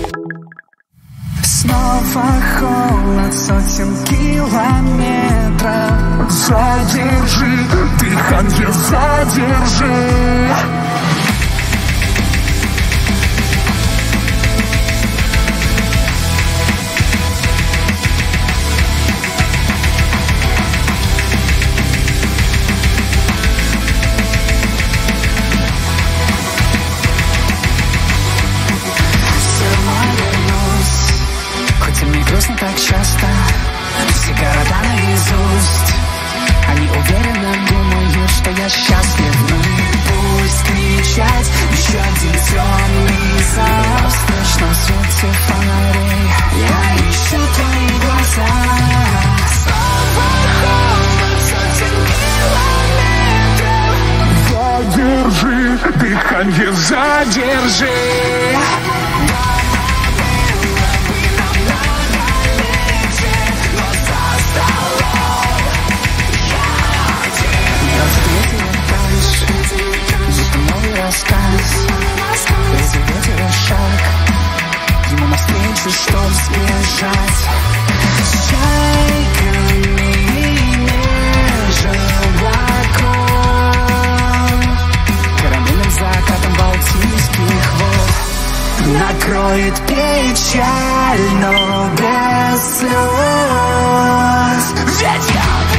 Снова холод сотен километров. Задержи дыхание, задержи. Грустно так часто, все города наизусть. Они уверенно думают, что я счастлив. Ну и пусть кричать еще один темный зал. В страшном свете фонарей я ищу твои глаза. Снова холод сотен километров. Задержи дыхание, задержи. Предвидела шаг ему навстречу, чтоб сбежать. С чайками меж облаков, карамельным закатом балтийских вод накроет печаль, но без слез. Ведь я